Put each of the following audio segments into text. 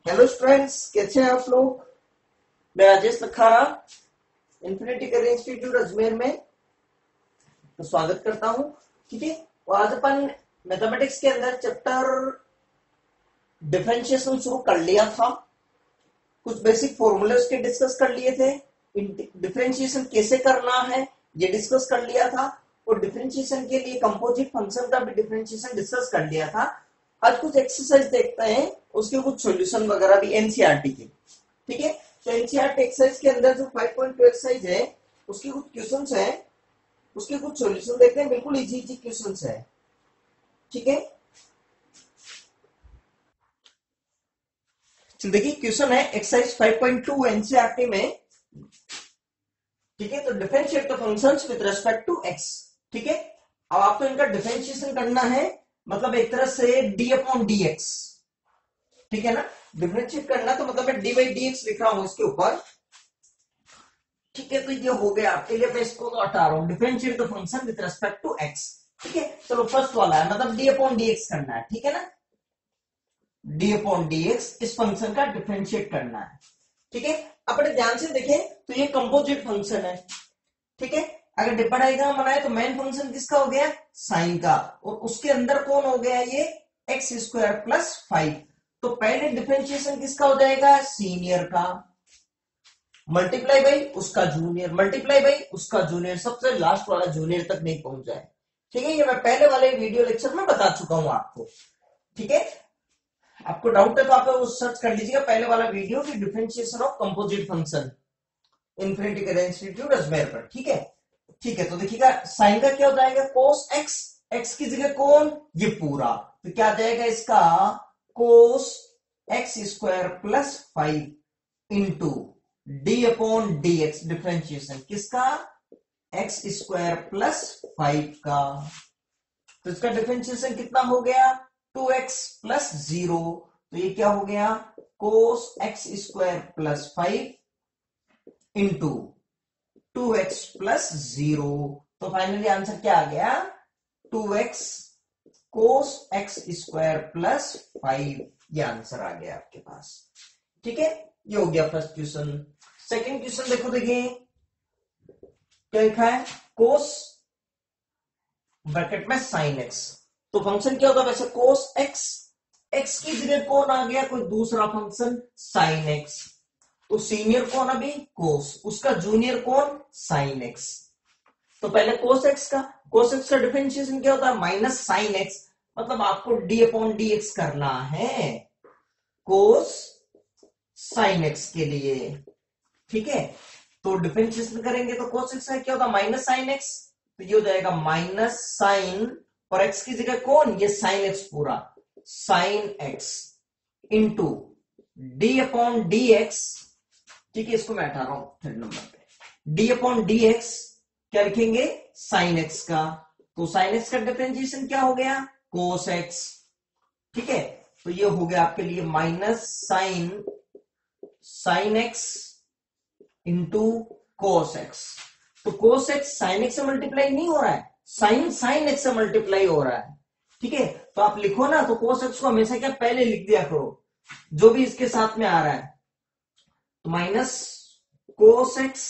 Hello students, कैसे हैं आप लोग। मैं Rajesh Lakhara infinity career institute Ajmer में तो स्वागत करता हूं। ठीक है, तो आज अपन मैथमेटिक्स के अंदर चैप्टर डिफरेंशिएशन शुरू कर लिया था। कुछ बेसिक फॉर्मूले उसके डिस्कस कर लिए थे। डिफरेंशिएशन कैसे करना है ये डिस्कस कर लिया था, और डिफरेंशिएशन के लिए कंपोजिट फंक्शन का भी डिफरेंशिएशन डिस्कस कर लिया था। आज कुछ एक्सरसाइज देखते हैं, उसके कुछ सॉल्यूशन वगैरह भी एनसीईआरटी के। ठीक है, तो एनसीईआरटी एक्सरसाइज के अंदर जो 5.2 एक्सरसाइज है उसके कुछ क्वेश्चंस हैं, उसके कुछ सॉल्यूशन देखते हैं। बिल्कुल इजी इजी क्वेश्चंस है। ठीक है, देखिए क्वेश्चन है एक्सरसाइज 5.2 एनसीईआरटी में। ठीक है, तो differentiate the functions with respect to x. ठीक है, अब आपको इनका डिफरेंशिएशन करना है, मतलब एक तरह से डी अपॉन डी एक्स। ठीक है ना, डिफरेंशिएट करना तो मतलब मैं डी बाई डी एक्स लिख रहा हूं इसके ऊपर। ठीक है, तो ये हो गया आपके लिए। मैं इसको तो हटा रहा हूं, differentiate the function with respect to x. ठीक है, चलो फर्स्ट वाला है, मतलब डी अपॉन डी एक्स करना है। ठीक है ना, डी अपॉन डी एक्स इस फंक्शन का डिफरेंशिएट करना है। ठीक है, अपने ध्यान से देखें तो ये कंपोजिट फंक्शन है। ठीक है, अगर डिपर डायग्राम बनाए तो मेन फंक्शन किसका हो गया, साइन का, और उसके अंदर कौन हो गया, ये एक्स स्क्वायर प्लस 5। तो पहले डिफरेंशिएशन किसका हो जाएगा, सीनियर का, मल्टीप्लाई बाई उसका जूनियर, मल्टीप्लाई बाई उसका जूनियर, सबसे लास्ट वाला जूनियर तक नहीं पहुंच जाए। ठीक है, ये मैं पहले वाले वीडियो लेक्चर में बता चुका हूं आपको। ठीक है, आपको डाउट है तो आप सर्च कर लीजिएगा पहले वाला वीडियो की differentiation of composite function, infinity career institute Ajmer पर। ठीक है, ठीक है, तो देखिएगा साइन का क्या हो जाएगा, कोस एक्स, एक्स की जगह कौन, ये पूरा, तो क्या जाएगा इसका cos x square plus 5 into d upon d x, differentiation किसका, एक्स स्क्वायर प्लस 5 का। तो इसका डिफरेंशिएशन कितना हो गया, 2x प्लस 0। तो ये क्या हो गया, cos x square plus 5 into 2x plus 0। तो फाइनली आंसर क्या आ गया, 2x कोस एक्स स्क्वायर प्लस 5। ये आंसर आ गया आपके पास। ठीक है, ये हो गया फर्स्ट क्वेश्चन। सेकंड क्वेश्चन देखो, देखिए क्या लिखा है, कोस ब्रैकेट में साइन एक्स। तो फंक्शन क्या होगा वैसे, कोस एक्स, एक्स की जगह कौन आ गया, कोई दूसरा फंक्शन साइन एक्स। तो सीनियर कौन अभी, कोस, उसका जूनियर कौन, साइन एक्स। तो पहले कोस एक्स का डिफरेंशिएशन क्या होता है, माइनस साइन एक्स, मतलब आपको डी अपॉन डी एक्स करना है कोस साइन एक्स के लिए। ठीक है, तो डिफरेंशिएशन करेंगे तो कोस एक्स का क्या होता है, माइनस साइन एक्स, तो ये हो जाएगा माइनस साइन, और एक्स की जगह कौन, ये साइन एक्स पूरा, sine x into d upon d x. ठीक है, इसको मैं हटा रहा हूं थर्ड नंबर पे, डी अपॉन डी एक्स क्या लिखेंगे, साइन एक्स का। तो साइन एक्स का डिफरेंशिएशन क्या हो गया, कोस एक्स। ठीक है, तो ये हो गया आपके लिए minus sine x into cos x. तो कोस एक्स साइन एक्स से मल्टीप्लाई नहीं हो रहा है, साइन एक्स से मल्टीप्लाई हो रहा है। ठीक है, तो आप लिखो ना, तो कोस एक्स को हमेशा क्या पहले लिख दिया करो, जो भी इसके साथ में आ रहा है। तो minus cos x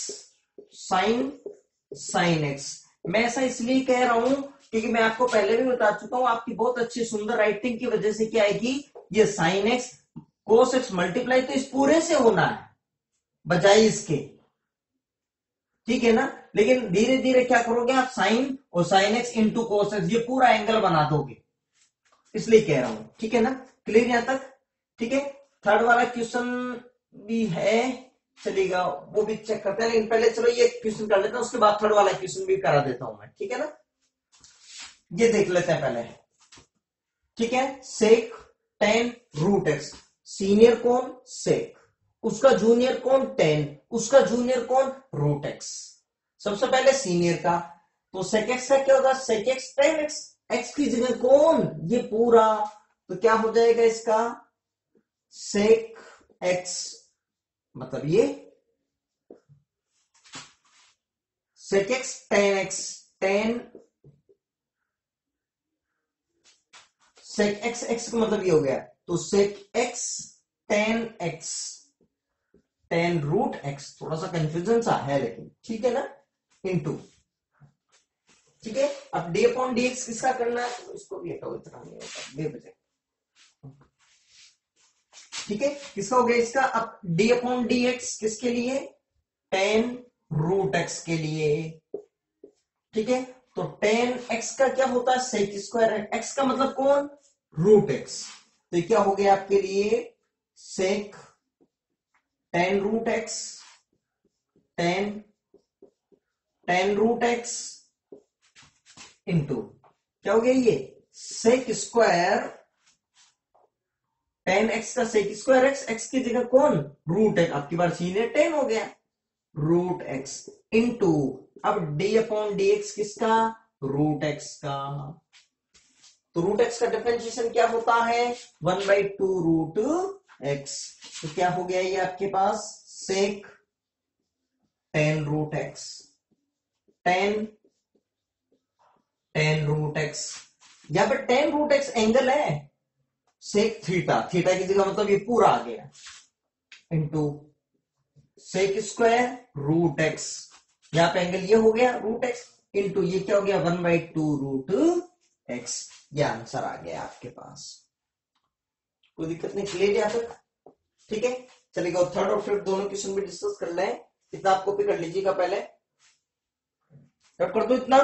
sine x. मैं ऐसा इसलिए कह रहा हूं क्योंकि मैं आपको पहले भी बता चुका हूं, आपकी बहुत अच्छी सुंदर राइटिंग की वजह से क्या आएगी, ये sine x cos x multiply तो इस पूरे से होना है बजाय इसके। ठीक है ना, लेकिन धीरे धीरे क्या करोगे आप, साइन और sine x into cos x, ये पूरा एंगल बना दोगे, इसलिए कह रहा हूं। ठीक है ना, क्लियर यहां तक। ठीक है, थर्ड वाला क्वेश्चन भी है, चलेगा वो भी चेक करते हैं, लेकिन पहले चलो ये क्वेश्चन कर लेते हैं, उसके बाद थर्ड वाला क्वेश्चन भी करा देता हूं मैं। ठीक है ना, ये देख लेते हैं पहले। ठीक है, sec tan root x, senior कौन, सेक, उसका जूनियर कौन, टेन, उसका जूनियर कौन, रूट एक्स। सबसे पहले सीनियर का, तो सेक एक्स का क्या होगा, sec x tan x, x की जगह कौन, ये पूरा, तो क्या हो जाएगा इसका, सेक एक्स, मतलब ये sec x tan x, tan sec x, x का मतलब ये हो गया, तो सेक एक्स 10x, 10√x, थोड़ा सा कंफ्यूजन सा है लेकिन ठीक है ना, इनटू, ठीक है। अब डी अपॉन डी एक्स किसका करना है, तो इसको भी हटाओ, इतना नहीं होता, बजे, ठीक है। किसका हो गया इसका, अब डी अपॉन डी एक्स किसके लिए, 10√x के लिए, ठीक है। तो 10x का क्या होता है, सेक स्क्वायर है, x का मतलब कौन, √x, तो ये क्या हो गया आपके लिए, सेक 10√x, 10√x इंटू क्या हो गया ये, सेक स्क्वायर 10x का सेक स्क्वायर x की जगह कौन, √x, आपकी बार सीनियर 10 हो गया, √x इंटू, अब डी अपॉन डी एक्स किसका, √x का, तो √x का डिफरेंशिएशन क्या होता है, 1/2√x, तो क्या हो गया ये आपके पास, सेक 10√x, 10√x, यहां पर 10√x एंगल है, सेक थीटा, थीटा की जगह मतलब ये पूरा आ गया, इंटू सेक स्क्वायर √x, यहां पे एंगल ये हो गया √x, इंटू ये क्या हो गया 1/2√x, ये आंसर आ गया आपके पास, कोई दिक्कत नहीं, क्लियर यहां तक, ठीक है। चलेगा, थर्ड और फिफ्थ दोनों क्वेश्चन भी डिस्कस कर लें, इतना आप कॉपी कर लीजिएगा, पहले नोट कर दो इतना,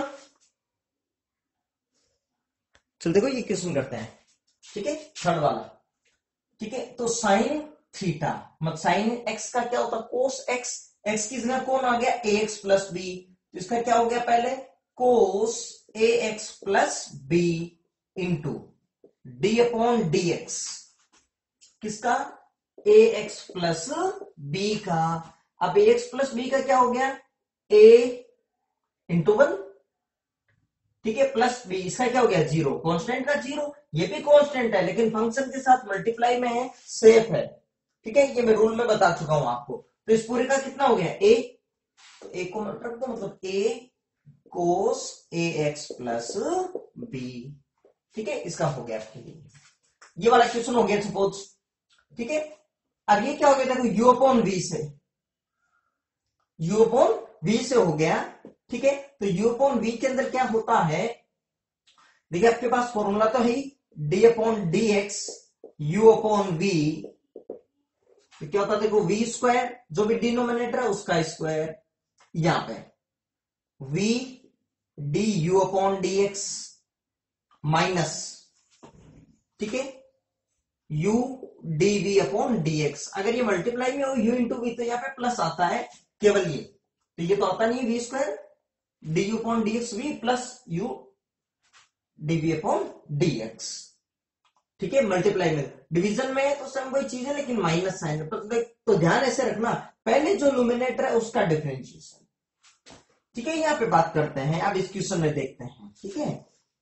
चल देखो ये क्वेश्चन करते हैं, ठीक है, थर्ड वाला, ठीक है। तो साइन थीटा मतलब साइन एक्स का क्या होता है, कोस एक्स, एक्स की जगह कौन आ गया, ए एक्स प्लस बी, तो इसका क्या हो गया पहले, cos a x plus b into d upon d x, किसका, ए एक्स प्लस बी का, अब ए एक्स प्लस बी का क्या हो गया, ए इंटू 1, ठीक है, प्लस बी, इसका क्या हो गया 0, कांस्टेंट का 0, ये भी कांस्टेंट है लेकिन फंक्शन के साथ मल्टीप्लाई में है, सेफ है, ठीक है, ये मैं रूल में बता चुका हूं आपको। तो इस पूरे का कितना हो गया ए, तो ए को रख दो, मतलब a cos a x plus b, ठीक है, इसका हो गया आपके लिए, ये वाला क्वेश्चन हो गया सपोज, ठीक है। अब ये क्या हो गया, देखो यू अपॉन वी से, यू अपॉन वी से हो गया, ठीक है। तो यू अपॉन वी के अंदर क्या होता है, देखिए आपके पास फॉर्मूला तो है d upon d x u upon v, तो क्या होता है देखो वी स्क्वायर, जो भी डिनोमिनेटर है उसका स्क्वायर, यहां पे v d u upon d x minus, ठीक है, u d v upon d x, अगर ये मल्टीप्लाई में हो यू इंटू वी तो यहां पे प्लस आता है केवल ये, तो ये तो आता नहीं है v square d u upon d x v plus u d v upon d x, ठीक है, मल्टीप्लाई में, डिवीजन में है तो सेम वही चीज है लेकिन माइनस साइन है, तो ध्यान ऐसे रखना, पहले जो न्यूमरेटर है उसका डिफरेंशिएशन, ठीक है। यहां पे बात करते हैं, अब इस क्वेश्चन में देखते हैं, ठीक है।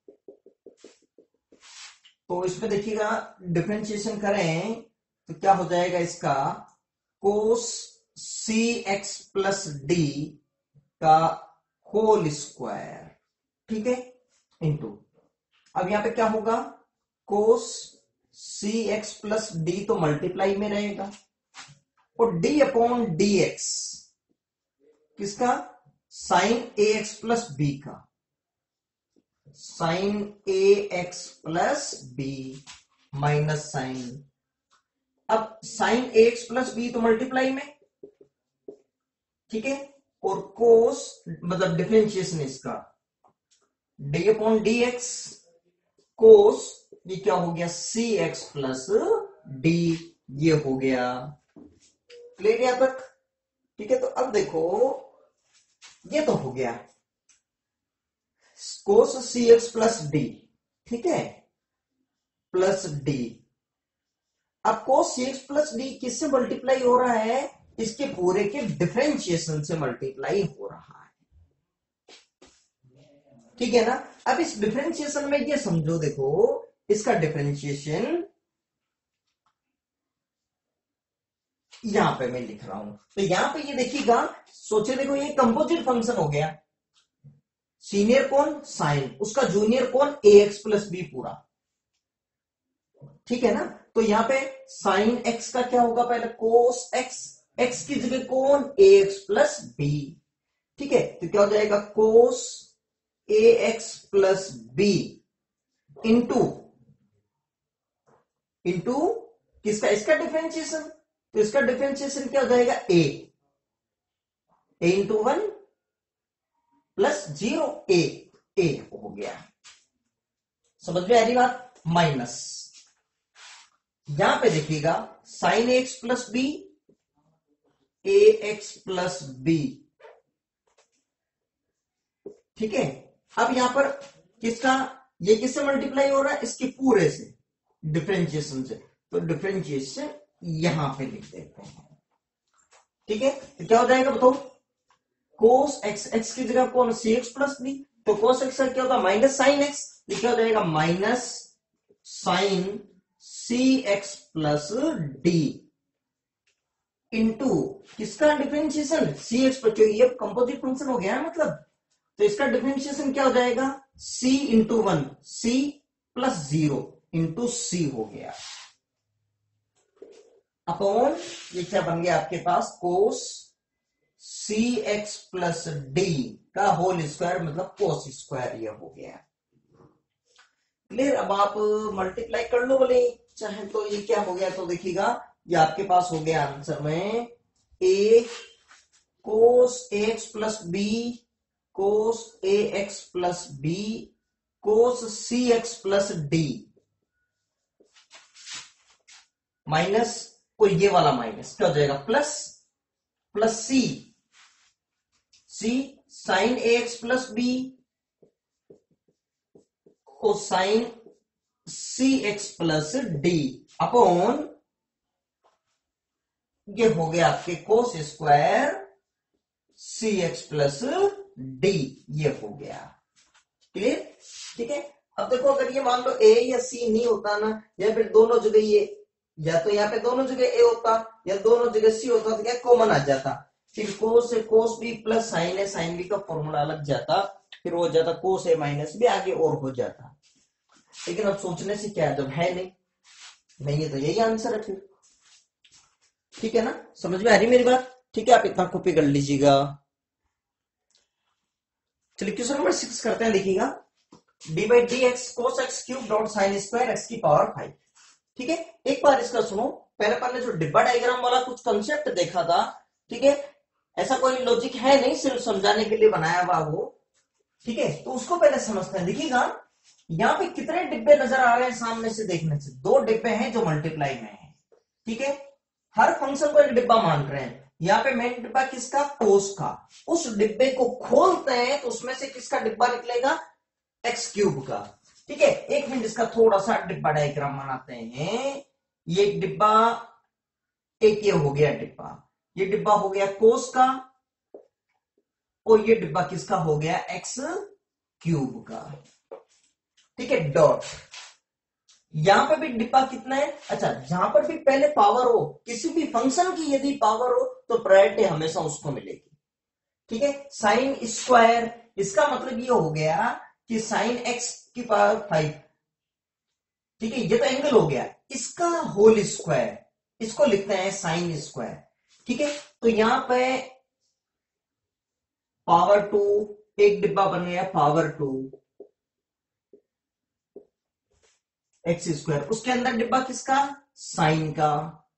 तो इसमें देखिएगा डिफरेंशिएशन करें तो क्या हो जाएगा इसका, cos c x plus d का होल स्क्वायर, ठीक है, इंटू, अब यहां पे क्या होगा, cos c x plus d तो मल्टीप्लाई में रहेगा, और डी अपॉन डी एक्स किसका, sine a x plus b का, sine a x plus b minus sine, अब sine a x plus b तो मल्टीप्लाई में, ठीक है, और कोस मतलब डिफरेंशिएशन इसका d upon d x cos, ये क्या हो गया सी एक्स प्लस डी, ये हो गया, क्लियर यहां तक, ठीक है। तो अब देखो ये तो हो गया cos c x plus d, ठीक है, प्लस डी, अब cos c x plus d किससे मल्टीप्लाई हो रहा है, इसके पूरे के डिफरेंशिएशन से मल्टीप्लाई हो रहा है, ठीक है ना। अब इस डिफरेंशिएशन में ये समझो, देखो इसका डिफरेंशिएशन यहां पे मैं लिख रहा हूं, तो यहां पे ये देखिएगा, सोचे देखो ये कंपोजिट फंक्शन हो गया, सीनियर कौन साइन, उसका जूनियर कौन ए एक्स प्लस बी पूरा, ठीक है ना। तो यहाँ पे साइन एक्स का क्या होगा, पहले कोस एक्स, एक्स की जगह कौन, ए एक्स प्लस बी, ठीक है। तो क्या हो जाएगा, cos a x plus b into into किसका, इसका डिफरेंशिएशन, तो इसका डिफरेंशिएशन क्या हो जाएगा, ए इंटू 1 प्लस 0 ए हो गया। समझ में आ रही बात, माइनस यहां पे देखिएगा sine x plus b, a x plus b, ठीक है। अब यहां पर किसका, ये किससे मल्टीप्लाई हो रहा है, इसके पूरे से, डिफरेंशिएशन से, तो डिफरेंशिएशन यहां पे लिख देते हैं, ठीक है। तो क्या हो जाएगा बताओ, कोस एक्स, एक्स की जगह कौन, सी एक्स प्लस बी, तो कोस एक्स का क्या होगा, माइनस साइन एक्स, तो क्या हो जाएगा, minus sine c x plus d into किसका डिफरेंशिएशन, सी एक्स पर, ये कंपोजिट फंक्शन हो गया है मतलब, तो इसका डिफरेंशिएशन क्या हो जाएगा, c into 1, c plus 0 into c हो गया, अपॉन ये क्या बन गया आपके पास, cos c x plus d का होल स्क्वायर, मतलब कोस स्क्वायर, ये हो गया क्लियर। अब आप मल्टीप्लाई कर लो बोले चाहे तो, ये क्या हो गया, तो देखिएगा ये आपके पास हो गया आंसर में a cos a x plus b, cos a x plus b, cos c x plus d, minus को ये वाला माइनस क्या हो जाएगा, plus plus c sine a x plus b को sine c x plus d upon ये हो गया आपके cos square c x plus d, ये हो गया क्लियर, ठीक है। अब देखो अगर ये मान लो ए या सी नहीं होता ना, या फिर दोनों जगह ये, या तो यहाँ पे दोनों जगह ए होता या दोनों जगह सी होता, तो क्या कॉमन आ जाता, फिर कोस से cos b plus sine a sine b का फॉर्मूला लग जाता, फिर हो जाता कोस ए माइनस बी, आगे और हो जाता। लेकिन अब सोचने से क्या है, जब है नहीं है तो यही आंसर है फिर, ठीक है ना, समझ में आ रही मेरी बात, ठीक है। आप इतना कॉपी कर लीजिएगा। चलिए क्वेश्चन नंबर 6 करते हैं, देखिएगा d by d x cos x cube dot sine square x की पावर 5, ठीक है। एक बार इसका सुनो, पहले पहले जो डिब्बा डायग्राम वाला कुछ कंसेप्ट देखा था, ठीक है, ऐसा कोई लॉजिक है नहीं, सिर्फ समझाने के लिए बनाया हुआ वो, ठीक है। तो उसको पहले समझते हैं, देखिएगा यहाँ पे कितने डिब्बे नजर आ रहे हैं सामने से देखने से, 2 डिब्बे हैं जो मल्टीप्लाई में है, ठीक है। हर फंक्शन को एक डिब्बा मान रहे हैं, यहाँ पे मेन डिब्बा किसका, कोस का, उस डिब्बे को खोलते हैं तो उसमें से किसका डिब्बा निकलेगा, एक्स क्यूब का, ठीक है। एक मिनट इसका थोड़ा सा डिब्बा डायग्राम बनाते हैं, ये डिब्बा, एक ये हो गया डिब्बा, ये डिब्बा हो गया कोस का, और ये डिब्बा किसका हो गया, एक्स क्यूब का, ठीक है। डॉट यहां पर भी डिब्बा कितना है, अच्छा जहां पर भी पहले पावर हो, किसी भी फंक्शन की यदि पावर हो तो प्रायोरिटी हमेशा उसको मिलेगी, ठीक है। साइन स्क्वायर, इसका मतलब ये हो गया कि साइन एक्स की पावर 5, ठीक है, ये तो एंगल हो गया, इसका होल स्क्वायर, इसको लिखते हैं साइन स्क्वायर, ठीक है। तो यहां पे पावर 2, एक डिब्बा बन गया पावर 2 एक्स स्क्वायर, उसके अंदर डिब्बा किसका, साइन का,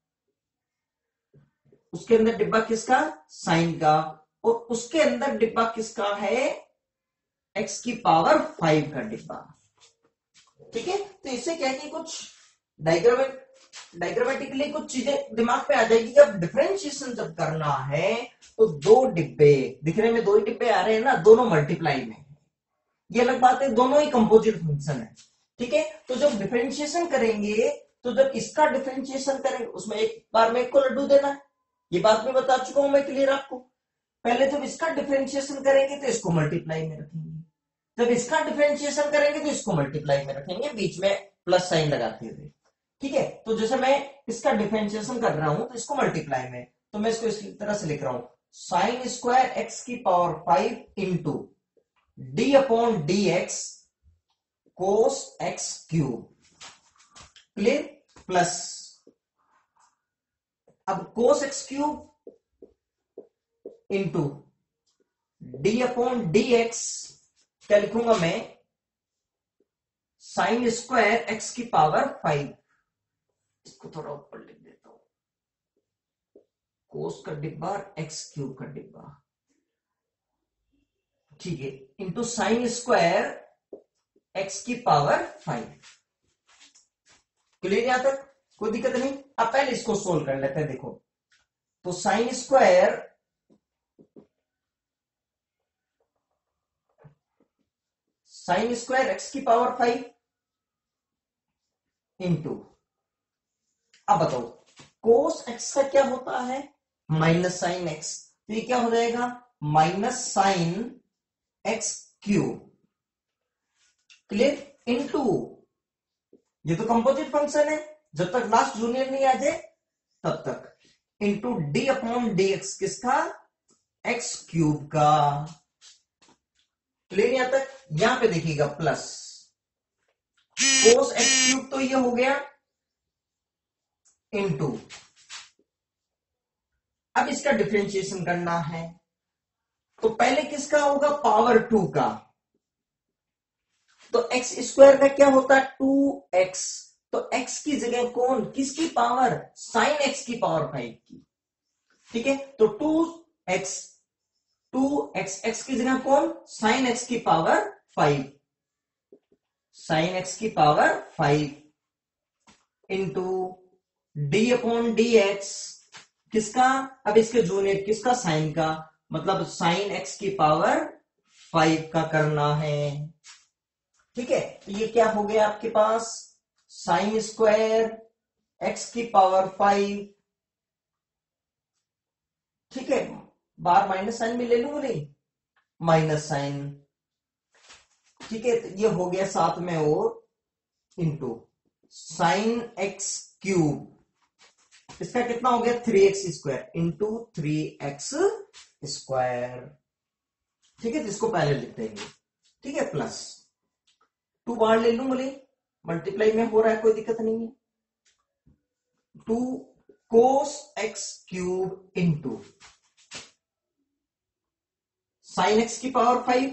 उसके अंदर डिब्बा किसका, साइन का, और उसके अंदर डिब्बा किसका है, एक्स की पावर 5 का डिब्बा, ठीक है। तो इससे क्या है कि कुछ डायग्रामेटिकली कुछ चीजें दिमाग पे आ जाएगी कि अब डिफरेंशिएशन जब करना है तो 2 डिब्बे दिखने में, 2 ही डिब्बे आ रहे हैं ना, दोनों मल्टीप्लाई में, ये अलग बात है, दोनों ही कंपोजिट फंक्शन है, ठीक है। तो जब डिफरेंशिएशन करेंगे, तो जब इसका डिफरेंशिएशन करेंगे उसमें एक बार में एक को लड्डू देना है, ये बात मैं बता चुका हूं मैं क्लियर आपको। पहले जब इसका डिफरेंशिएशन करेंगे तो इसको मल्टीप्लाई में रखेंगे, जब इसका डिफरेंशिएशन करेंगे तो इसको मल्टीप्लाई में रखेंगे, बीच में प्लस साइन लगाते हुए, ठीक है। तो जैसे मैं इसका डिफरेंशिएशन कर रहा हूं तो इसको मल्टीप्लाई में, तो मैं इसको इस तरह से लिख रहा हूं, साइन स्क्वायर एक्स की power 5 into d upon d x cos x cube, clear. Plus, अब cos x cube into d upon d x, क्या लिखूंगा मैं, साइन स्क्वायर एक्स की पावर 5, इसको थोड़ा ऊपर लिख देता हूं, कोस का डिब्बा एक्स क्यूब का डिब्बा, ठीक है, इंटू साइन स्क्वायर एक्स की पावर 5। क्लियर यहां तक, कोई दिक्कत नहीं। अब पहले इसको सोल्व कर लेते हैं। देखो, तो साइन स्क्वायर एक्स की पावर 5 इंटू, अब बताओ कोस एक्स का क्या होता है, माइनस साइन एक्स, तो ये क्या हो जाएगा, minus sine x cube, clear, into, ये तो कंपोजिट फंक्शन है, जब तक लास्ट जूनियर नहीं आ जाए तब तक, into d upon d x, किसका, एक्स क्यूब का, क्लियर यहां तक। यहां पे देखिएगा प्लस कोस एक्स क्यूब, तो ये हो गया इनटू, अब इसका डिफरेंशिएशन करना है, तो पहले किसका होगा, पावर 2 का, तो एक्स स्क्वायर का क्या होता है, 2x, तो x की जगह कौन, किसकी पावर, साइन x की पावर 5 की, ठीक है, तो 2x x की जगह कौन, साइन x की पावर 5, साइन x की power 5 into d upon d x, किसका, अब इसके जूनियर किसका, साइन का, मतलब साइन x की पावर 5 का करना है, ठीक है। तो ये क्या हो गया आपके पास, साइन स्क्वायर एक्स की पावर 5, ठीक है, बार माइनस साइन में ले लूंगा, नहीं माइनस साइन, ठीक है, तो ये हो गया साथ में और इंटू साइन एक्स क्यूब, इसका कितना हो गया, 3x square into 3x square, ठीक है, तो इसको पहले लिख देंगे, ठीक है, प्लस 2 बाहर ले लूं, बोले मल्टीप्लाई में हो रहा है, कोई दिक्कत नहीं है, 2 cos x cube into sine x की पावर 5।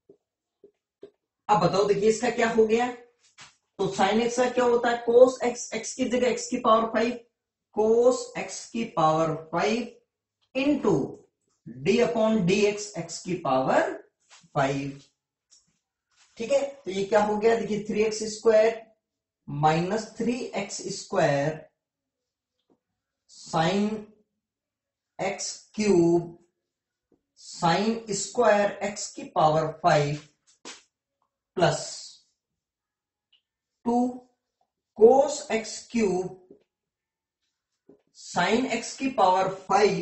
अब बताओ, देखिए इसका क्या हो गया, तो साइन एक्स का क्या होता है, कोस एक्स, एक्स की जगह एक्स की पावर 5, कोस एक्स की power 5 into d upon d x, x की पावर 5, ठीक है, तो ये क्या हो गया, देखिए 3x square minus 3x square sine x cube sine square x की power 5 plus 2 cos x cube sine x की पावर 5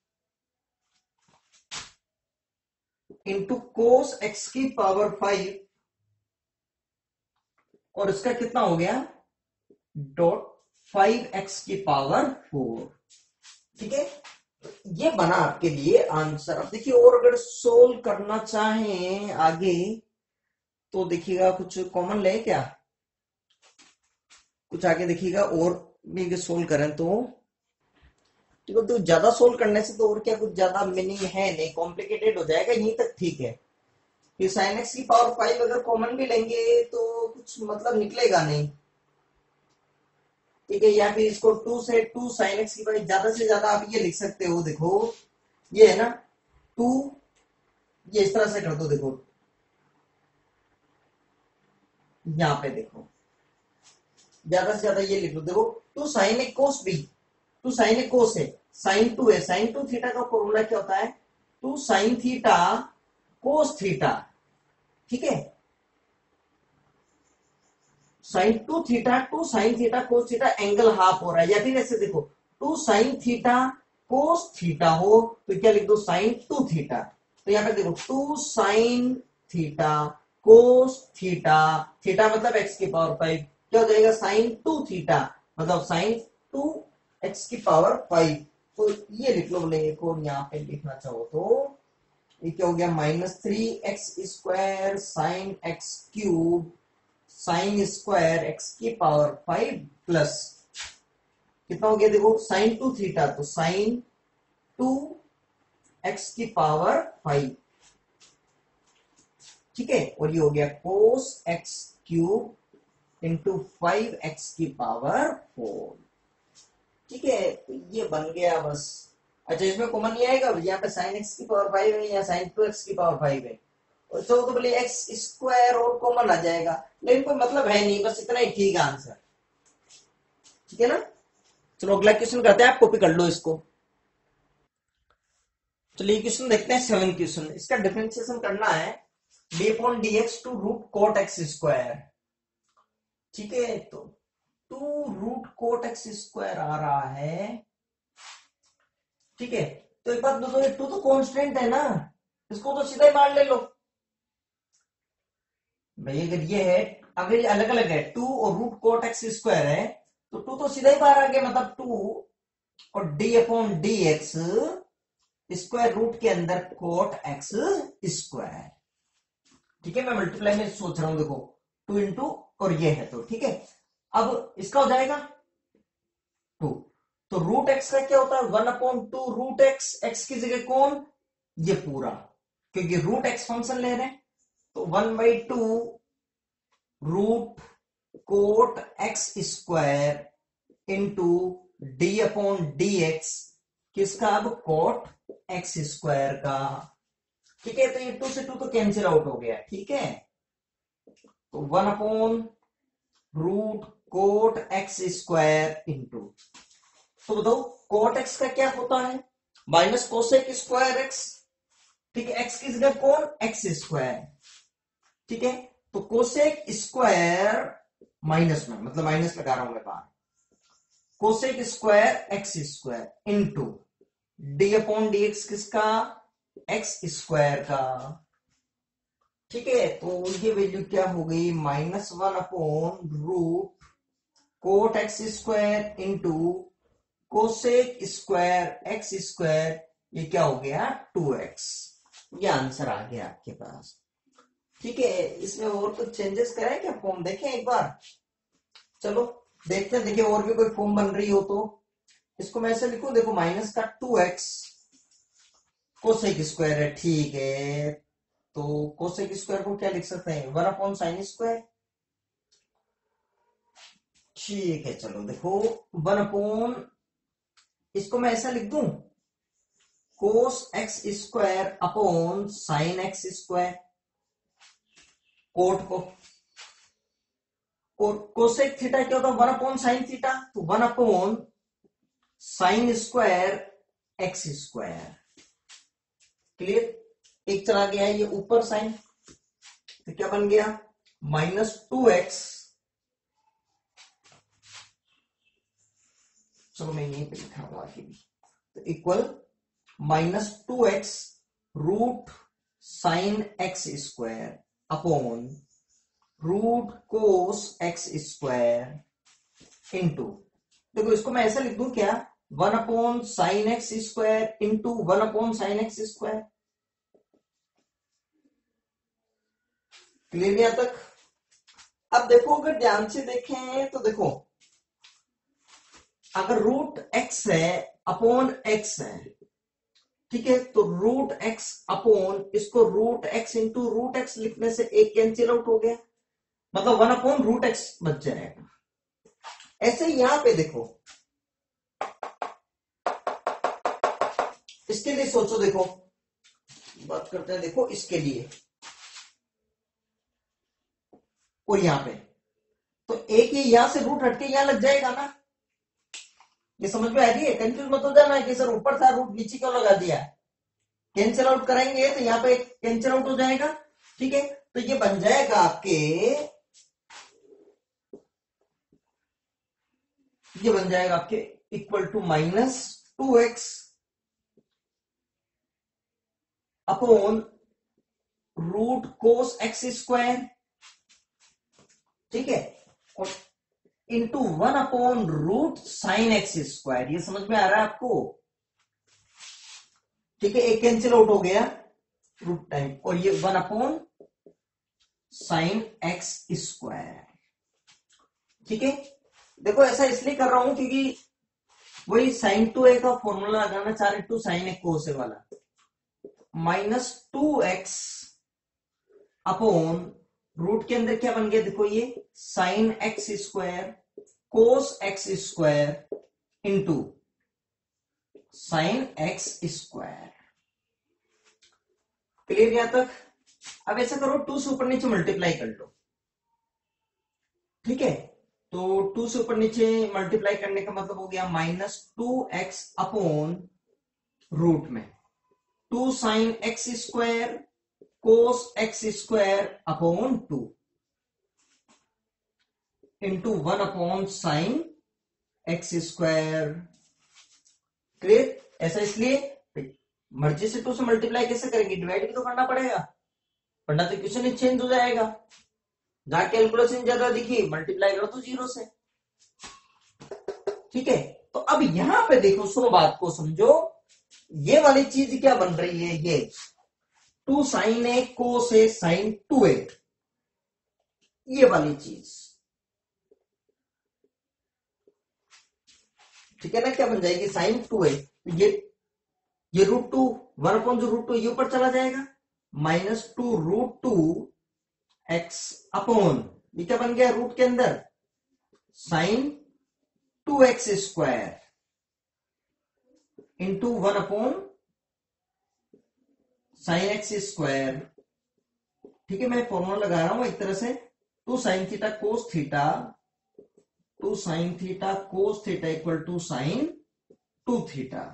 इंटू कोस एक्स की पावर 5, और इसका कितना हो गया, डॉट 5x की पावर 4, ठीक है, ये बना आपके लिए आंसर। अब देखिए, और अगर सोल्व करना चाहें आगे, तो देखिएगा कुछ कॉमन ले क्या, कुछ आगे देखिएगा, और भी सोल्व करें तो ठीक है, तो ज्यादा सोल्व करने से तो और क्या, कुछ ज्यादा मीनिंग है नहीं, कॉम्प्लिकेटेड हो जाएगा, यहीं तक ठीक है। फिर साइन एक्स की पावर 5 अगर कॉमन भी लेंगे तो कुछ मतलब निकलेगा नहीं, ठीक है, या फिर इसको 2 से 2 साइन एक्स की पावर, ज्यादा से ज्यादा आप ये लिख सकते हो, देखो ये है ना 2, ये इस तरह से कर दो, देखो यहां पे देखो, ज्यादा से ज्यादा ये लिख लो, देखो 2 sine a cos b, 2 sine a cos है, साइन 2 है, साइन 2 थीटा का फॉर्मूला क्या होता है, 2 साइन थीटा कोस थीटा, ठीक है, sine 2 theta 2 sine theta cos theta, angle half हो रहा है, या फिर ऐसे देखो 2 साइन थीटा कोस थीटा हो तो क्या लिख दो, साइन 2 थीटा, तो यहां पे देखो 2 sine theta cos theta, theta मतलब एक्स की पावर 5, क्या हो जाएगा, साइन 2 थीटा मतलब साइन 2 एक्स की पावर 5, तो ये लिख लो, बोले एक और यहाँ पे लिखना चाहो तो ये क्या हो गया, minus 3x square sine x cube sine square x की पावर 5 प्लस कितना हो गया देखो, साइन 2 थीटा, तो साइन 2 एक्स की पावर 5, ठीक है, और ये हो गया cos x cube into 5 x की पावर 4, ठीक है। तो ये बन गया बस। अच्छा, इसमें कॉमन नहीं आएगा, यहाँ पे साइन एक्स की पावर 5 है, यहाँ साइन 2 एक्स की पावर 5 है, और तो बोले एक्स स्क्वायर और कॉमन आ जाएगा, लेकिन कोई मतलब है नहीं, बस इतना ही ठीक है आंसर, ठीक है ना। चलो अगला क्वेश्चन करते हैं, आप कॉपी कर लो इसको। चलिए क्वेश्चन देखते हैं 7 क्वेश्चन। इसका डिफरेंशिएशन करना है d upon d x two root cot x square, ठीक है। तो two root cot x square आ रहा है, ठीक है। तो एक बात बताओ, ये टू तो कांस्टेंट है ना, इसको तो सीधा ही मान ले लो भाई। अगर ये है, अगर ये अलग अलग है, टू और रूट कोट एक्स स्क्वायर है, तो टू तो सीधा ही बाहर आ गया, मतलब टू और d upon d x square root के अंदर कोट एक्स स्क्वायर, ठीक है। मैं मल्टीप्लाई में सोच रहा हूं, देखो 2 इंटू और ये है, तो ठीक है। अब इसका हो जाएगा 2, तो रूट एक्स का क्या होता है, 1/2 रूट एक्स, एक्स की जगह कौन, ये पूरा, क्योंकि रूट एक्स फंक्शन ले रहे हैं, तो 1/2 root cot x square into d upon d x, किसका, अब कोट एक्स स्क्वायर का, ठीक है। तो ये 2 से 2 तो कैंसिल आउट हो गया, ठीक है। तो 1/रूट कोट एक्स स्क्वायर इंटू, तो बताओ कोट एक्स का क्या होता है, माइनस कोसेक स्क्वायर एक्स, ठीक है। एक्स की जगह कौन, एक्स स्क्वायर, ठीक है। तो कोसेक स्क्वायर माइनस में, मतलब माइनस लगा रहा हूं मैं बाहर, cosec square x square into d upon d x, किसका, एक्स स्क्वायर का, ठीक है। तो ये वैल्यू क्या हो गई, -1/रूट cot x square into cosec square x square, ये क्या हो गया 2x, ये आंसर आ गया आपके पास, ठीक है। इसमें और कुछ चेंजेस कराए क्या, फॉर्म देखें एक बार, चलो देखते हैं, देखिए और भी कोई फॉर्म बन रही हो तो। इसको मैं ऐसे लिखूं, देखो माइनस का 2x कोसेक स्क्वायर है, ठीक है। तो कोसेक स्क्वायर को क्या लिख सकते हैं, 1/साइन स्क्वायर, ठीक है। चलो देखो 1/, इसको मैं ऐसा लिख दूं, cos x square upon sine x square, cot को, और कोसेक थीटा क्या होता है, 1/साइन थीटा, तो 1/साइन स्क्वायर एक्स स्क्वायर, क्लियर। एक चला गया है ये ऊपर साइन, तो क्या बन गया, -2x, चलो मैं यहीं पे लिखा हूं आगे भी, तो equal -2x root sine x square upon root cos x square into, देखो इसको मैं ऐसा लिख दूं क्या, 1/साइन एक्स स्क्वायर इंटू 1/साइन एक्स स्क्वायर, क्लियर यहां तक। अब देखो अगर ध्यान से देखें तो देखो, अगर रूट एक्स है अपॉन एक्स है, ठीक है, तो रूट एक्स अपॉन, इसको root x into root x लिखने से एक कैंसिल आउट हो गया, मतलब 1/रूट एक्स बच जाएगा। ऐसे यहां पे देखो, इसके लिए सोचो, देखो बात करते हैं, देखो इसके लिए और यहां पे, तो एक ही यहां से रूट हटके यहां लग जाएगा ना, ये समझ में आ रही है, कंफ्यूज मत हो जाना कि सर ऊपर था रूट नीचे क्यों लगा दिया, कैंसिल आउट कराएंगे तो यहां पे कैंसिल आउट हो जाएगा, ठीक है। तो ये बन जाएगा आपके, ये बन जाएगा आपके equal to -2x upon root cos x square, ठीक है, और इंटू 1/रूट साइन एक्स स्क्वायर, ये समझ में आ रहा है आपको, ठीक है। एक कैंसिल आउट हो गया रूट टाइम, और ये 1/साइन एक्स स्क्वायर, ठीक है। देखो ऐसा इसलिए कर रहा हूं क्योंकि वही साइन 2a का फॉर्मूला लगाना चाह रहे, 2 साइन ए कोस ए वाला, -2x अपॉन रूट के अंदर क्या बन गया देखो, ये sine x square cos x square into sine x square. Clear यहां तक? अब ऐसा करो, 2 से ऊपर नीचे मल्टीप्लाई कर लो, ठीक है? तो 2 से ऊपर नीचे मल्टीप्लाई करने का मतलब हो गया -2x अपॉन रूट में 2 sine x square cos x square upon 2 into 1 upon sine x square. Clear? ऐसा इसलिए मर्जी से 2 से मल्टीप्लाई कैसे करेंगे, डिवाइड भी तो करना पड़ेगा, वरना तो क्वेश्चन ही चेंज हो जाएगा। जहां कैलकुलेशन ज्यादा दिखी मल्टीप्लाई करो तो 0 से, ठीक है? तो अब यहां पे देखो, सुनो बात को समझो, ये वाली चीज क्या बन रही है, ये 2 sine a cos A sign 2a, ये वाली चीज, ठीक है ना? क्या बन जाएगी, साइन 2a। तो ये √2 1 अपॉन जो √2 ये ऊपर चला जाएगा, -2 √2 x अपॉन ये क्या बन गया रूट के अंदर, sine 2x square into 1 upon sine x square. ठीक है, मैं फॉर्मूला लगा रहा हूं एक तरह से, 2 sine theta cos theta, 2 sine theta cos theta equal to sine 2 theta.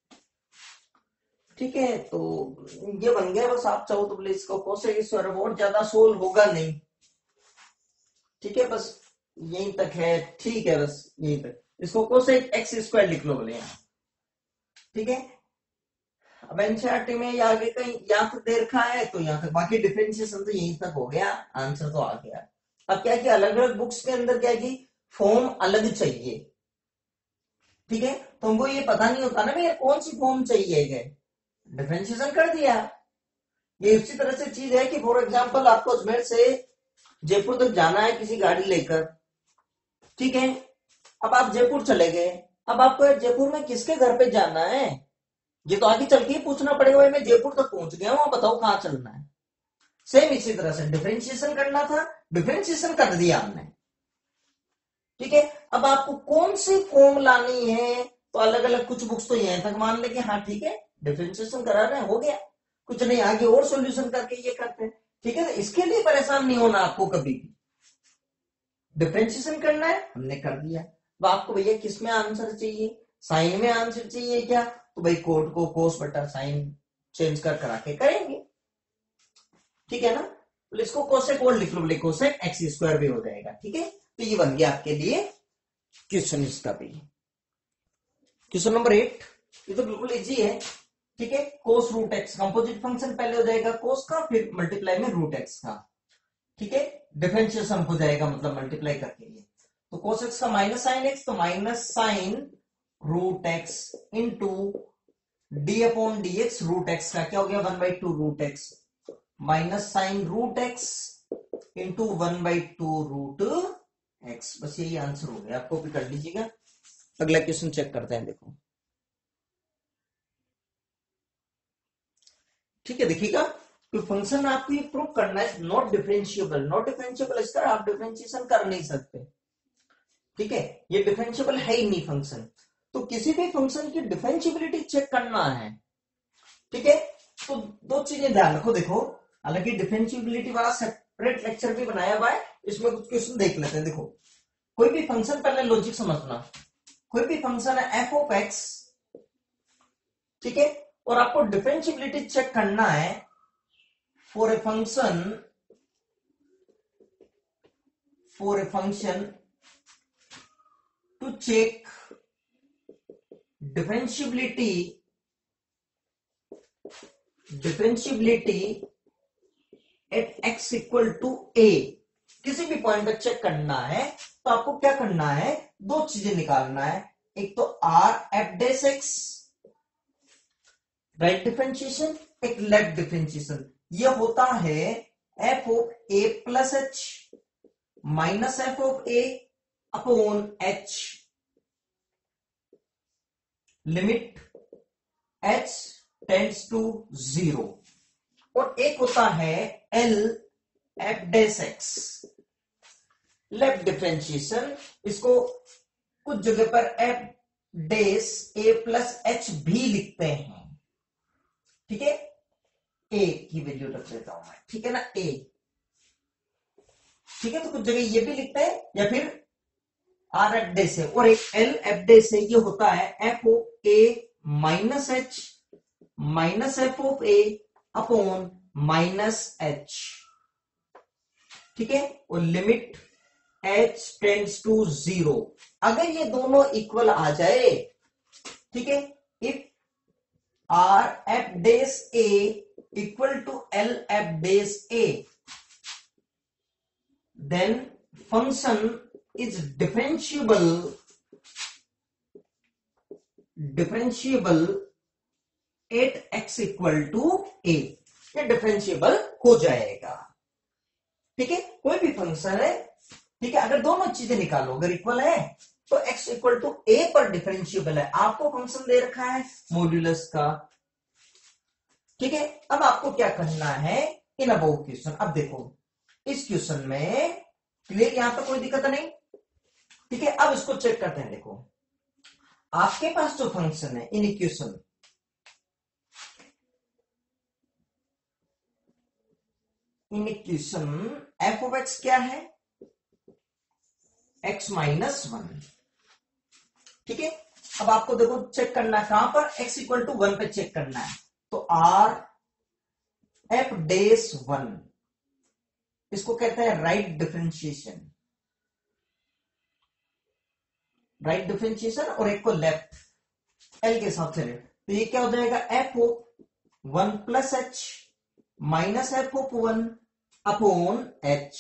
ठीक है, तो ये बन गया। बस आप चाहो तो प्लीज इसको कोसेक स्क्वायर, बहुत ज्यादा सोल्व होगा नहीं, ठीक है? बस यहीं तक है, ठीक है? बस यहीं तक, इसको कोसेक एक्स स्क्वायर लिख लो बोले यहाँ, ठीक है? अब एनसीईआरटी में या आगे कहीं यहाँ तक दे रखा है तो यहाँ तक, बाकी डिफरेंशिएशन तो यहीं तक हो गया, आंसर तो आ गया। अब क्या किया, अलग अलग बुक्स के अंदर क्या की फॉर्म अलग चाहिए, ठीक है? तो हमको ये पता नहीं होता ना भैया कौन सी फॉर्म चाहिए, डिफरेंशिएशन कर दिया। ये उसी तरह से चीज है कि फॉर एग्जांपल आपको अजमेर से जयपुर तक जाना है किसी गाड़ी लेकर, ठीक है? अब आप जयपुर चले गए, अब आपको जयपुर में किसके घर पे जाना है, ये तो आगे चल के ही पूछना पड़ेगा, मैं जयपुर तक पहुंच गया हूं, बताओ कहां चलना है। सेम इसी तरह से डिफरेंशिएशन करना था, डिफरेंशिएशन कर दिया हमने, ठीक है? अब आपको कौन सी फॉर्म लानी है, तो अलग अलग कुछ बुक्स तो यहां तक मान लेंगे, हाँ ठीक है डिफरेंशिएशन करा रहे हैं, हो गया, कुछ नहीं आगे और सॉल्यूशन करके ये करते हैं, ठीक है? तो इसके लिए परेशान नहीं होना आपको कभी भी, डिफरेंशिएशन करना है हमने कर दिया। तो आपको भैया किस में आंसर चाहिए, साइन में आंसर चाहिए क्या, तो भाई कोड को कोस बटा साइन चेंज कर करा के करेंगे, ठीक है ना? तो इसको कोसेक और लिख लो, बोले कोसेक एक्स स्क्वायर भी हो जाएगा, ठीक है? तो ये बन गया आपके लिए क्वेश्चन इसका भी। क्वेश्चन नंबर 8, ये तो बिल्कुल इजी है, ठीक है? Cos root x, composite function पहले हो जाएगा कोस का, फिर मल्टीप्लाई में रूट एक्स का, ठीक है? डिफरेंशिएशन हो जाएगा मतलब मल्टीप्लाई करके लिए, तो कोस एक्स का माइनस साइन एक्स, तो minus sine root x into d upon d x, root x का क्या हो गया 1/2 root x, minus sine root x into 1/2 root x. बस यही आंसर हो गया, आपको भी कर लीजिएगा। अगला क्वेश्चन चेक करते हैं, देखो, ठीक है? देखिएगा, तो फंक्शन आपको ये प्रूव करना है नॉट डिफरेंशिएबल, नॉट डिफरेंशिएबल इस तरह आप डिफरेंशिएशन कर नहीं सकते, ठीक है? ये डिफरेंशिएबल है ही नहीं फंक्शन, तो किसी भी फंक्शन की डिफरेंशिएबिलिटी चेक करना है, ठीक है? तो दो चीजें ध्यान रखो, देखो, हालांकि डिफरेंशिएबिलिटी वाला सेपरेट लेक्चर भी बनाया हुआ है, इसमें कुछ क्वेश्चन देख लेते हैं। देखो, कोई भी फंक्शन, पहले लॉजिक समझना, कोई भी फंक्शन है एफ ऑफ एक्स, ठीक है? और आपको डिफरेंशिएबिलिटी चेक करना है for a function to check differentiability at x equal to a, किसी भी पॉइंट पर चेक करना है तो आपको क्या करना है, दो चीजें निकालना है, एक तो R f dash x right differentiation, एक लेफ्ट डिफरेंशिएशन। यह होता है f of a plus h minus f of a upon h, limit h tends to 0, और एक होता है L f dash x, left differentiation. इसको कुछ जगह पर f dash a plus h भी लिखते हैं, ठीक है, a की वैल्यू रख देता हूं मैं, ठीक है ना, a, ठीक है, तो कुछ जगह ये भी लिखते हैं, या फिर r f डैश है, और एक L f डैश है, ये होता है f of a minus h minus f of a upon minus h, ठीक है, और लिमिट h टेंड्स टू 0। अगर ये दोनों इक्वल आ जाए, ठीक है, if r f dash a equal to L f dash a, then function is differentiable at x equal to a, ये डिफरेंशिएबल हो जाएगा, ठीक है, कोई भी फंक्शन है, ठीक है, अगर दोनों चीजें निकालो, अगर इक्वल है तो x इक्वल टू a पर डिफरेंशिएबल है। आपको फंक्शन दे रखा है मॉड्यूलस का, ठीक है, अब आपको क्या करना है इन अबव क्वेश्चन। अब देखो इस क्वेश्चन में क्लियर, यहां तक कोई दिक्कत नहीं, ठीक है। अब इसको चेक करते हैं। देखो आपके पास जो फंक्शन है in equation, f of x क्या है, x माइनस 1, ठीक है। अब आपको देखो चेक करना है कहां पर, x इक्वल टू 1 पे चेक करना है, तो r f डैश 1, इसको कहते हैं राइट डिफरेंशिएशन, राइट डिफरेंशिएशन, और एक को लेफ्ट, L के हिसाब से लेफ्ट, तो ये क्या हो जाएगा, f of 1 plus h minus f of 1 upon h,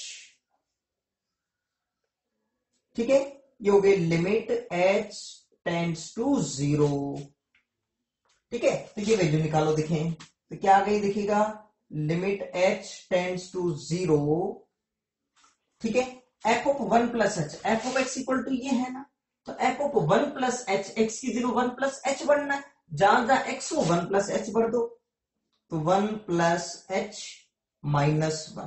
ठीक है, ये हो गई लिमिट h टेंड्स टू 0, ठीक है। तो ये वैल्यू निकालो, देखें तो क्या आ गई, देखिएगा लिमिट h टेंड्स टू 0, ठीक है, f of 1 plus h, f of x equal to ये है ना, तो f of 1 plus h, x की जगह 1 प्लस h बढ़ना है, जहां जहां x हो 1 प्लस h बढ़ दो, तो 1 प्लस h माइनस 1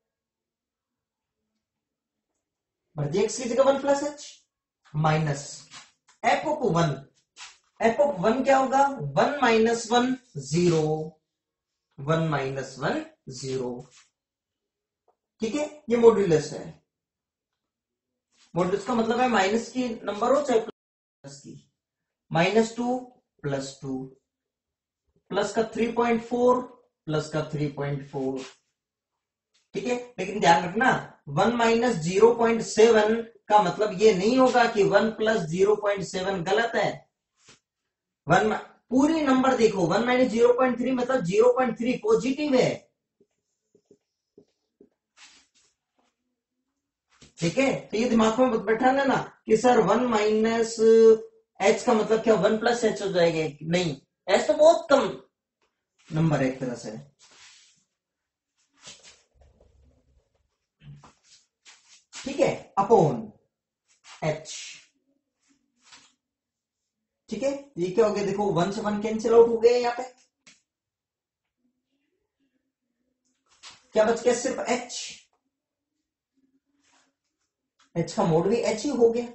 बढ़ दिया, x की जगह 1 plus h minus f of 1, f of 1 क्या होगा, 1 माइनस 1 0, 1 माइनस 1 0, ठीक है, ये मॉड्यूलस है। मॉड्यूलस का मतलब है माइनस की नंबर हो चाहे प्लस की, -2 प्लस 2, प्लस का 3.4 प्लस का 3.4, ठीक है। लेकिन ध्यान रखना 1 माइनस 0.7 का मतलब ये नहीं होगा कि 1 प्लस 0.7 गलत है। 1 पूरी नंबर देखो, 1 माइनस 0.3 मतलब 0.3 पॉजिटिव है, ठीक है। तो ये दिमाग में बैठाना ना कि सर 1 माइनस h का मतलब क्या 1 प्लस h हो जाएगा, नहीं, h तो बहुत कम नंबर है एक तरह से, ठीक है, अपॉन h, ठीक है। ये क्या हो गया, देखो 1 से 1 कैंसिल आउट हो गया, यहां पे क्या बच गया, सिर्फ h, h का मोड भी h ही हो गया,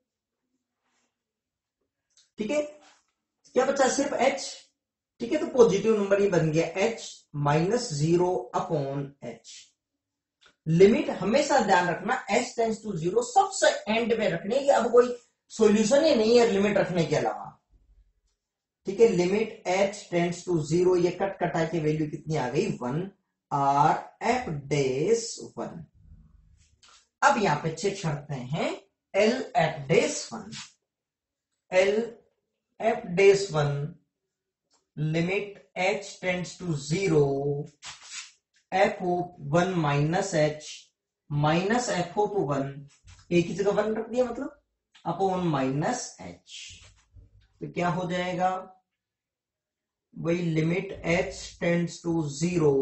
ठीक है। क्या बचा, सिर्फ h, ठीक है, तो पॉजिटिव नंबर ही बन गया h minus 0 upon h। Limit हमेशा ध्यान रखना h टेंड्स टू 0 सबसे एंड में रखने की, अब कोई सॉल्यूशन ही नहीं है लिमिट रखने के अलावा, ठीक है। लिमिट h टेंड्स टू 0, ये कट कटा के वैल्यू कितनी आ गई, 1 r f डैश 1। अब यहां पे चेक करते हैं L f dash 1, L f dash 1 limit h tends to 0, f of 1 minus h minus f of 1, एक ही जगह 1 रख दिया मतलब, अपॉन माइनस h, तो क्या हो जाएगा, वही limit h tends to 0,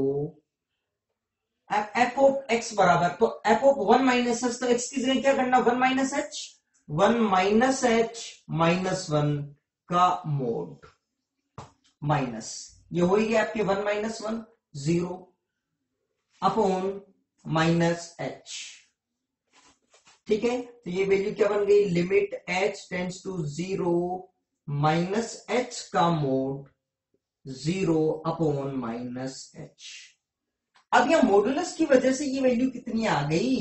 f of x बराबर, तो f ऑफ 1 माइनस h, तो x की जगह क्या करना, 1 minus h, 1 minus h minus 1 का मोड माइनस, ये हो ही गया आपके 1 - 1 0 अपॉन माइनस एच। ठीक है, तो ये वैल्यू क्या बन गई, limit h tends to 0 minus h का मोड 0 अपॉन माइनस एच। अब यह मॉडुलस की वजह से ये वैल्यू कितनी आ गई,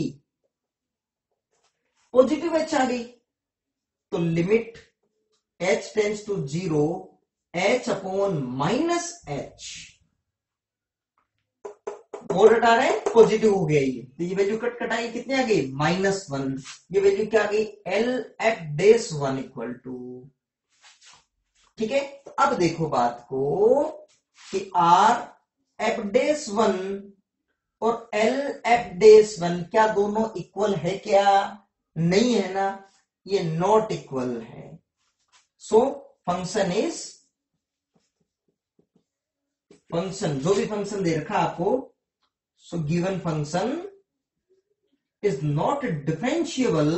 पॉजिटिव एच आ गई। तो limit h tends to 0 h upon minus h, mod हटा रहे हैं, पॉजिटिव हो गया ये, तो ये वैल्यू कटाई कितनी आ गई, -1। ये वैल्यू क्या आ गई, LF-1 इक्वल टू। ठीक है, तो अब देखो बात को कि RF-1 और LF-1 क्या दोनों इक्वल है क्या, नहीं है ना, ये नॉट इक्वल है। सो फंक्शन इज, फंक्शन जो भी फंक्शन दे रखा आपको, so given function is not differentiable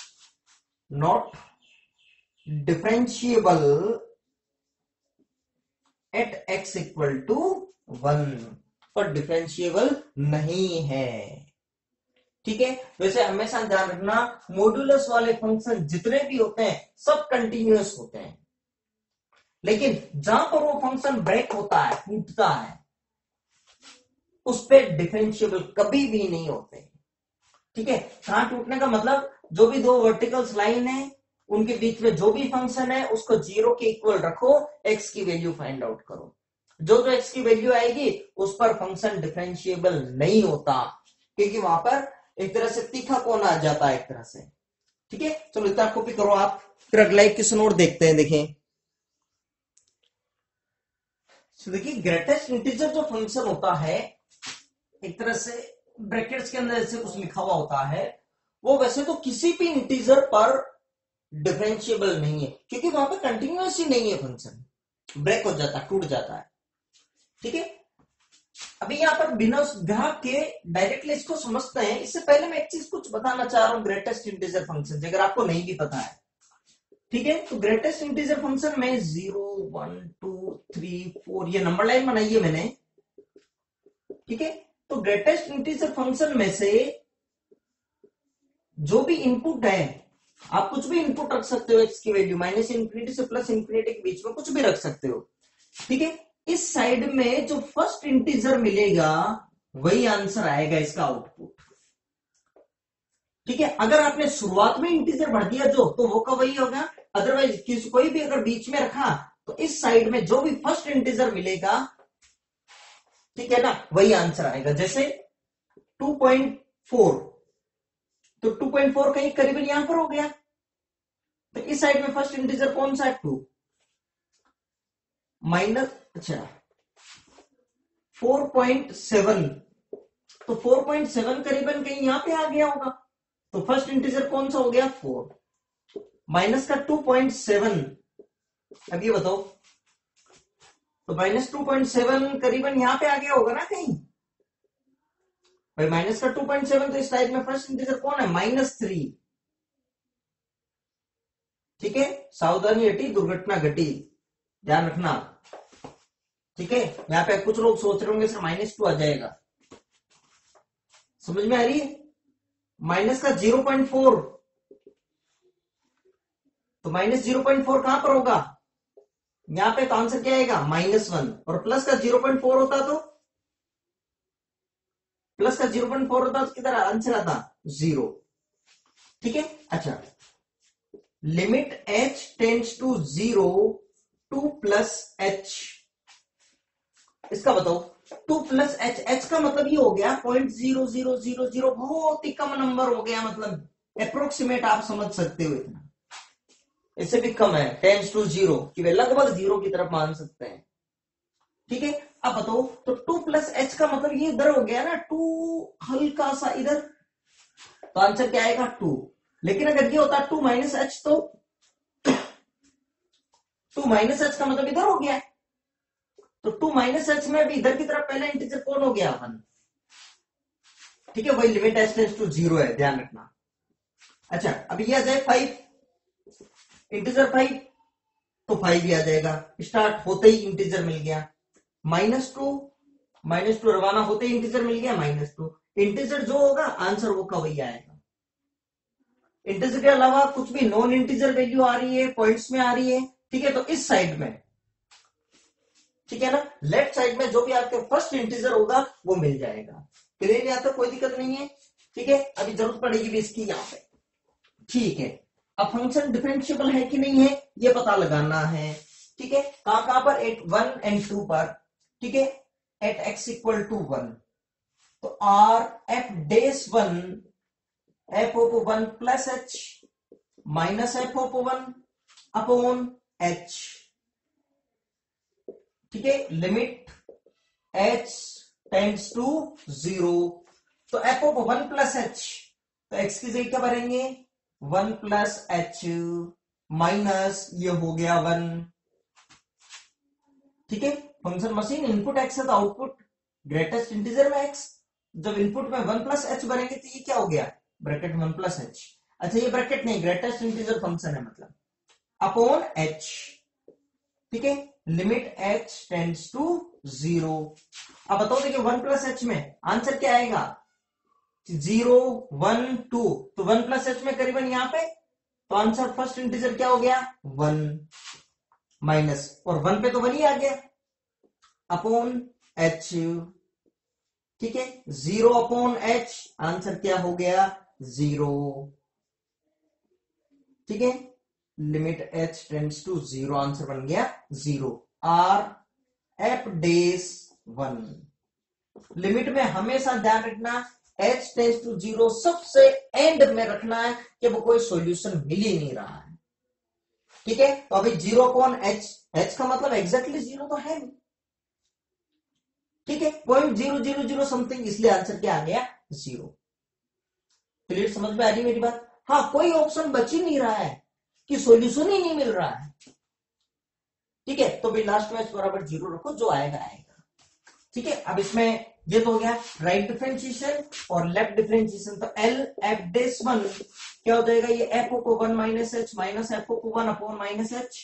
at x equal to 1, पर डिफरेंशिएबल नहीं है। ठीक है, वैसे हमेशा ध्यान रखना मॉड्यूलस वाले फंक्शन जितने भी होते हैं सब कंटिन्यूअस होते हैं, लेकिन जहां पर वो फंक्शन ब्रेक होता है, टूटता है, उस पे डिफरेंशिएबल कभी भी नहीं होते। ठीक है, कहां टूटने का मतलब, जो भी दो वर्टिकल्स लाइन है उनके बीच में जो भी फंक्शन है उसको 0 के इक्वल रखो, x की वैल्यू फाइंड आउट करो, जो जो x की वैल्यू आएगी उस पर फंक्शन डिफरेंशिएबल नहीं होता, क्योंकि वहां पर एक तरह से तीखा कोण आ जाता है एक तरह से। ठीक है, चलो इतना कॉपी करो आप, फिर अगला एक क्वेश्चन और देखते हैं। देखें, देखिए ग्रेटेस्ट इंटीजर जो फंक्शन होता है, एक तरह से ब्रैकेट्स के अंदर ऐसे कुछ लिखा हुआ होता है, वो वैसे तो किसी भी इंटीजर पर डिफरेंशिएबल नहीं है, क्योंकि वहां पर कंटिन्यूअस ही नहीं है, फंक्शन ब्रेक हो जाता है, टूट जाता है। ठीक है, अभी यहां पर बिना ग्राहक के डायरेक्टली इसको समझते हैं, इससे पहले मैं एक चीज कुछ बताना चाह रहा हूं ग्रेटेस्ट इंटीजर फंक्शन, अगर आपको नहीं भी पता है। ठीक है, तो ग्रेटेस्ट इंटीजर फंक्शन में 0 1 2 3 4 ये नंबर लाइन बनाई है मैंने। ठीक है, तो ग्रेटेस्ट इंटीजर फंक्शन में से जो भी इनपुट है, आप कुछ भी इनपुट रख सकते हो, एक्स की वैल्यू -∞ से +∞ के बीच में कुछ भी रख सकते हो। ठीक है, इस साइड में जो फर्स्ट इंटीजर मिलेगा वही आंसर आएगा इसका आउटपुट। ठीक है, अगर आपने शुरुआत में इंटीजर भर दिया जो, तो वो का वही होगा, अदरवाइज कोई भी अगर बीच में रखा तो इस साइड में जो भी फर्स्ट इंटीजर मिलेगा, ठीक है ना, वही आंसर आएगा। जैसे 2.4, तो 2.4 कहीं करीबन यहां पर हो गया, तो इस साइड में फर्स्ट इंटीजर कौन सा है, 2 माइनस, अच्छा 4.7, तो 4.7 करीबन कहीं यहां पे आ गया होगा, तो फर्स्ट इंटीजर कौन सा हो गया, 4 माइनस का 2.7। अब ये बताओ, तो -2.7 करीबन यहां पे आ गया होगा ना कहीं भाई, माइनस का 2.7, तो इस साइड में फर्स्ट इंटीजर कौन है, -3। ठीक है, सावधानी हटी दुर्घटना घटी, ध्यान रखना। ठीक है, यहां पे कुछ लोग सोच रहे होंगे सर -2 आ जाएगा, समझ में आ रही है, माइनस का 0.4, तो -0.4 कहां पर होगा, यहां पे, तो आंसर क्या आएगा, -1, और प्लस का 0.4 होता तो, प्लस का 0.4 होता तो किधर आंसर आता, 0। ठीक है, अच्छा, limit h tends to 0 2 + h, इसका बताओ, 2 + h, h का मतलब ये हो गया 0.0000, बहुत ही कम नंबर हो गया, मतलब अप्रोक्सीमेट आप समझ सकते हो, इतना इससे भी कम है, टेंड्स टू 0 कि वे लगभग 0 की तरफ मान सकते हैं। ठीक है, अब बताओ, तो 2 + h का मतलब ये इधर हो गया ना, 2 हल्का सा इधर, तो आंसर क्या आएगा, 2। लेकिन अगर ये होता 2 - h, तो 2 - h का मतलब इधर हो गया, तो 2 - h में भी इधर की तरफ पहला इंटीजर कौन हो गया, 1। ठीक है, वही लिमिट h टेंड्स टू 0 है, ध्यान रखना। अच्छा, अब ये आ जाए 5, इंटीजर 5, तो 5 भी आ जाएगा। स्टार्ट होते ही इंटीजर मिल गया -2 रवाना होते ही इंटीजर मिल गया -2। इंटीजर जो होगा आंसर वो का वही आएगा। इंटीजर के अलावा कुछ भी नॉन इंटीजर वैल्यू आ रही है, पॉइंट्स में आ रही है, ठीक है, तो इस साइड में, ठीक है ना, लेफ्ट साइड में जो भी आपके फर्स्ट इंटीजर होगा वो मिल जाएगा। क्लियर यहाँ तक कोई दिक्कत नहीं है, ठीक है। अभी जरूरत पड़ेगी भी इसकी यहाँ पे, ठीक है। अब फंक्शन डिफरेंशिएबल है कि नहीं है ये पता लगाना है, ठीक है। कहां पर, एट 1 and 2 पर, ठीक है, एट x इक्वल टू 1, तो R f dash 1 f of 1 plus h minus f of 1 upon h, ठीक है, लिमिट h टेंड्स टू 0। तो एफ ऑफ 1 प्लस एच, तो x की जगह क्या भरेंगे 1 प्लस एच माइनस ये हो गया 1, ठीक है। फंक्शन मशीन इनपुट x है तो आउटपुट ग्रेटेस्ट इंटीजर में x, जब इनपुट में 1 प्लस एच भरेंगे तो ये क्या हो गया ब्रैकेट 1 प्लस एच, अच्छा ये ब्रैकेट नहीं, ग्रेटेस्ट इंटीजर फंक्शन है मतलब, अपॉन एच, ठीक है, लिमिट h टेंड्स टू 0। अब बताओ देखिए 1 प्लस एच में आंसर क्या आएगा 0 1 2, तो 1 प्लस एच में करीबन यहां पे, तो आंसर फर्स्ट इंटीजर क्या हो गया 1 माइनस, और 1 पे तो 1 ही आ गया अपॉन एच, ठीक है, 0 अपॉन एच, आंसर क्या हो गया 0, ठीक है, limit h tends to 0, answer बन गया 0। आर एफ डेस 1, लिमिट में हमेशा ध्यान रखना h टेंड्स टू 0 सबसे एंड में रखना है कि वो कोई सॉल्यूशन मिल ही नहीं रहा है, ठीक है। तो अभी 0 अपॉन h का मतलब एग्जैक्टली 0 तो है नहीं, ठीक है, 0.000 समथिंग, इसलिए आंसर क्या आ गया 0। क्लियर, समझ में आ रही मेरी बात। हाँ, कोई ऑप्शन बच ही नहीं रहा है कि सॉल्यूशन ही नहीं मिल रहा है, ठीक है, तो भी लास्ट में बराबर 0 रखो, जो आएगा आएगा, ठीक है। अब इसमें ये तो हो गया राइट डिफरेंशिएशन और लेफ्ट डिफरेंशिएशन, तो एल एफ डेस 1 क्या हो जाएगा, ये f of 1 minus h minus f of 1 upon minus h,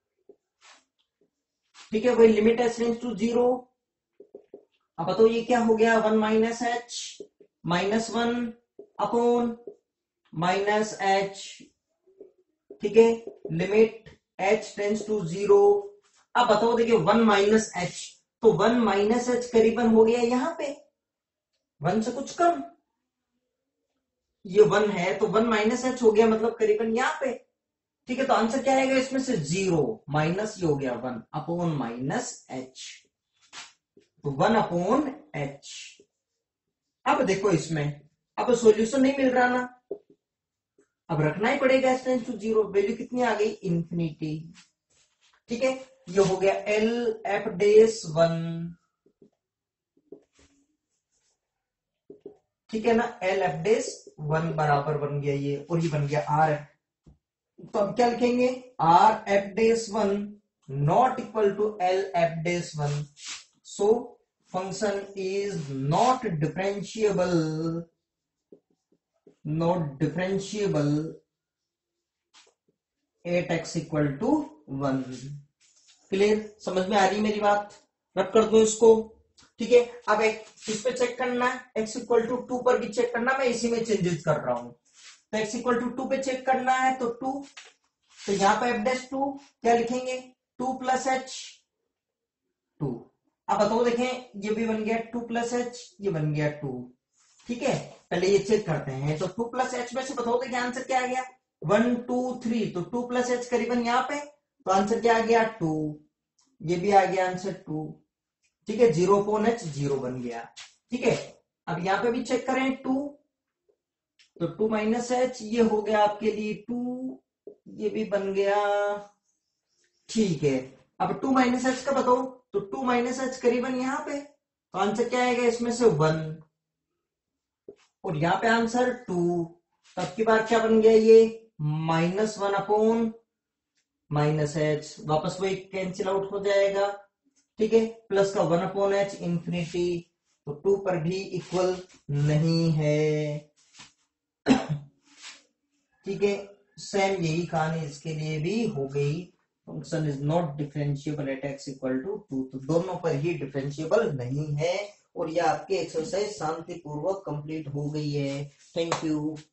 ठीक है, वही लिमिट एच टेंड्स टू 0। अब बताओ ये क्या हो गया 1 minus h minus 1 upon minus h, ठीक है, लिमिट h टेंड्स टू 0। अब बताओ देखिए 1 माइनस एच, तो 1 माइनस एच करीबन हो गया यहां पे 1 से कुछ कम, ये 1 है तो 1 माइनस एच हो गया मतलब करीबन यहां पे, ठीक है, तो आंसर क्या आएगा इसमें से 0 माइनस ये हो गया 1 अपॉन माइनस एच, तो 1 अपॉन एच। अब देखो इसमें अब सॉल्यूशन नहीं मिल रहा ना, अब रखना ही पड़ेगा एच टेंड्स टू 0, वैल्यू कितनी आ गई इंफिनिटी, ठीक है, ये हो गया एल एफ डेस 1, ठीक है ना, एल एफ डेस 1 बराबर बन गया ये, और ये बन गया आर एफ, तो अब क्या लिखेंगे R f dash 1 not equal to L f dash 1, so function is not differentiable at x equal to 1। Clear, समझ में आ रही मेरी बात, रब कर दो इसको, ठीक है। अब एक इस पे चेक करना है, x इक्वल टू 2 पर भी चेक करना, मैं इसी में चेंजेस कर रहा हूं, तो x इक्वल टू 2 पे चेक करना है तो 2, तो यहां पे f डैश 2 क्या लिखेंगे 2 प्लस एच 2। अब बताओ देखें ये भी बन गया 2 प्लस एच, ये बन गया 2, ठीक है, पहले ये चेक करते हैं, तो 2 प्लस एच में से बताओ देखिए आंसर क्या आ गया 1 2 3, तो 2 प्लस एच करीबन यहां पे, तो आंसर क्या आ गया 2, ये भी आ गया आंसर 2, ठीक है, 0 अपॉन एच 0 बन गया, ठीक है। अब यहां पे भी चेक करें 2, तो 2 माइनस एच ये हो गया आपके लिए 2, ये भी बन गया, ठीक है। अब 2 माइनस एच का बताओ, तो 2 माइनस एच करीबन यहां पे, तो आंसर क्या आएगा इसमें से 1, और यहां पे आंसर 2, तब की बार क्या बन गया ये -1 अपॉन माइनस एच, वापस वही कैंसिल आउट हो जाएगा, ठीक है, प्लस का 1 अपॉन एच इंफिनिटी, तो 2 पर भी इक्वल नहीं है, ठीक है। सेम यही कहानी इसके लिए भी हो गई, function is not differentiable at x equal to 2, तो दोनों पर ही डिफरेंशिएबल नहीं है। और ये आपके एक्सरसाइज शांतिपूर्वक कंप्लीट हो गई है। Thank you.